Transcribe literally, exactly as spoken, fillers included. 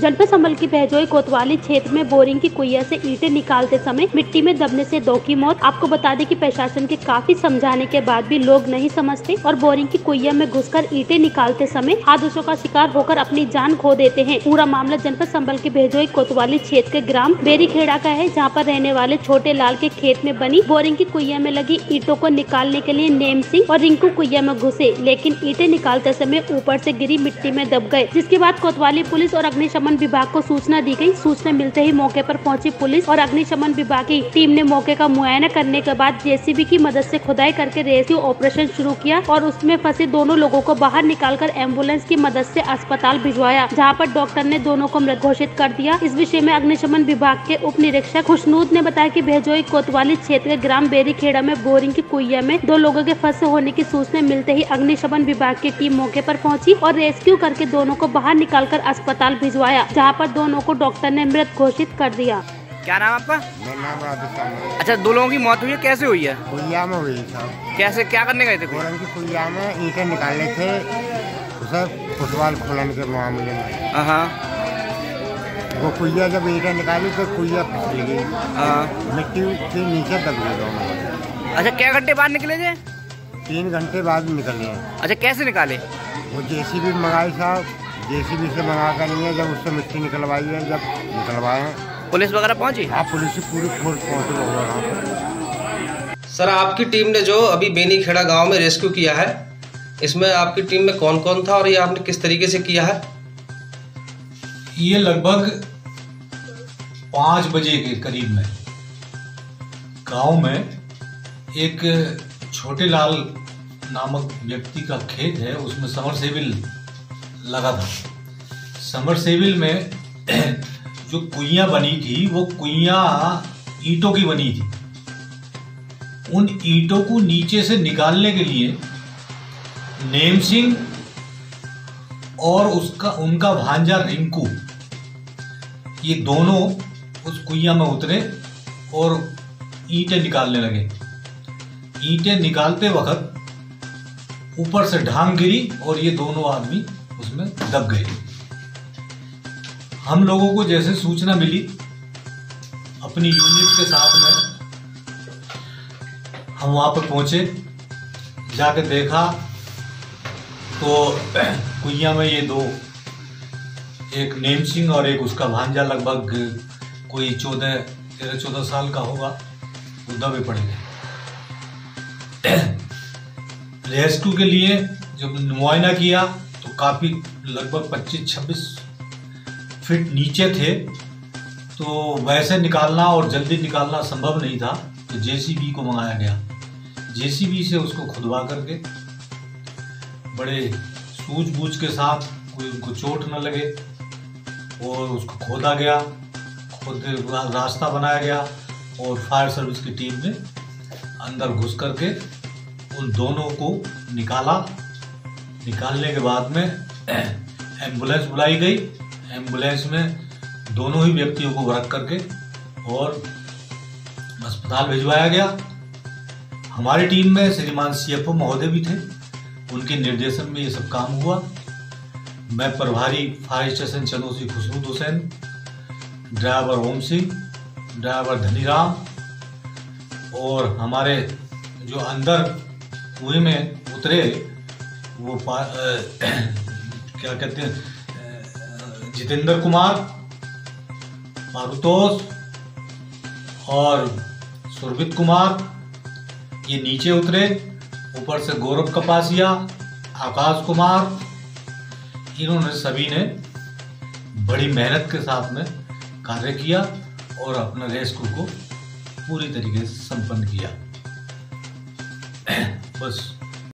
जनपद संभल की बहजोई कोतवाली क्षेत्र में बोरिंग की कुइया से ईंटें निकालते समय मिट्टी में दबने से दो की मौत। आपको बता दें कि प्रशासन के काफी समझाने के बाद भी लोग नहीं समझते और बोरिंग की कुइया में घुसकर ईंटें निकालते समय हादसों का शिकार होकर अपनी जान खो देते हैं। पूरा मामला जनपद संभल के बहजोई कोतवाली क्षेत्र के ग्राम बेरीखेड़ा का है, जहाँ पर रहने वाले छोटे लाल के खेत में बनी बोरिंग की कुइया में लगी ईंटों को निकालने के लिए नेम सिंह और रिंकू कुइया में घुसे, लेकिन ईंटें निकालते समय ऊपर से गिरी मिट्टी में दब गए, जिसके बाद कोतवाली पुलिस और अग्निशमन विभाग को सूचना दी गई। सूचना मिलते ही मौके पर पहुंची पुलिस और अग्निशमन विभाग की टीम ने मौके का मुआयना करने के बाद जेसीबी की मदद से खुदाई करके रेस्क्यू ऑपरेशन शुरू किया और उसमें फंसे दोनों लोगों को बाहर निकालकर एम्बुलेंस की मदद से अस्पताल भिजवाया, जहां पर डॉक्टर ने दोनों को मृत घोषित कर दिया। इस विषय में अग्निशमन विभाग के उप निरीक्षक खुशनूद ने बताया कि बहजोई कोतवाली क्षेत्र के ग्राम बेरीखेड़ा में बोरिंग की कुइया में दो लोगों के फंसे होने की सूचना मिलते ही अग्निशमन विभाग की टीम मौके पर पहुंची और रेस्क्यू करके दोनों को बाहर निकालकर अस्पताल भिजवाया, जहां पर दोनों को डॉक्टर ने मृत घोषित कर दिया। क्या नाम आपका? मेरा नाम राजस्थान। अच्छा, दो लोगों की मौत हुई है, कैसे हुई है? कुइया में हुई साहब। कैसे, क्या करने गए थे? बोरिंग की कुइया में ईंटें निकालने थे, उसे फुटबॉल खोलन के मामले में। हाँ, वो कुइया जब ईंटें निकाली तो कुइया फिसल गई, मिट्टी के नीचे दब गई दोनों। अच्छा, क्या घंटे बाद निकले थे? तीन घंटे बाद निकले हैं। अच्छा, कैसे निकाले? वो जेसीबी मंगाई साहब, जेसीबी से मंगा कर नहीं है, जब उससे मिट्टी निकलवाई है, जब निकलवाए। पुलिस वगैरह पहुंची? हाँ, पुलिस की पूरी फोर्स पहुंची वहाँ। सर, आपकी टीम ने जो अभी बेनीखेड़ा गांव में रेस्क्यू किया है, इसमें आपकी टीम में कौन कौन था और ये आपने किस तरीके से किया है? ये लगभग पाँच बजे के करीब में गांव में एक छोटे लाल नामक व्यक्ति का खेत है, उसमें समरसेबिल लगा था। समरसेबिल में जो कुइयां बनी थी वो कुइयां ईंटों की बनी थी। उन ईंटों को नीचे से निकालने के लिए नेम सिंह और उसका उनका भांजा रिंकू, ये दोनों उस कुइया में उतरे और ईंटें निकालने लगे। ईंटें निकालते वक्त ऊपर से ढांग गिरी और ये दोनों आदमी उसमें दब गए। हम लोगों को जैसे सूचना मिली, अपनी यूनिट के साथ में हम वहां पर पहुंचे, जाकर देखा तो कुइया में ये दो, एक नेम सिंह और एक उसका भांजा, लगभग कोई चौदह तेरह चौदह साल का होगा, वो दबे पड़े गए। रेस्क्यू के लिए जब मुआयना किया तो काफी लगभग पच्चीस छब्बीस फीट नीचे थे, तो वैसे निकालना और जल्दी निकालना संभव नहीं था, तो जेसीबी को मंगाया गया। जेसीबी से उसको खुदवा करके बड़े सूझबूझ के साथ, कोई उनको चोट न लगे, और उसको खोदा गया, खुद रास्ता बनाया गया और फायर सर्विस की टीम ने अंदर घुस करके उन दोनों को निकाला। निकालने के बाद में एम्बुलेंस बुलाई गई। एम्बुलेंस में दोनों ही व्यक्तियों को रख करके और अस्पताल भिजवाया गया। हमारी टीम में श्रीमान सीएफओ महोदय भी थे, उनके निर्देशन में ये सब काम हुआ। मैं प्रभारी fire station Chandausi Khushbood Hussain, driver Om Singh, driver Dhaniram, और हमारे जो अंदर कुएं में उतरे वो आ, क्या कहते हैं, जितेंद्र कुमार, मारुतोष और सुरभित कुमार, ये नीचे उतरे। ऊपर से गौरव कपासिया, आकाश कुमार, इन्होंने सभी ने बड़ी मेहनत के साथ में कार्य किया और अपना रेस्क्यू को पूरी तरीके से संपन्न किया। बस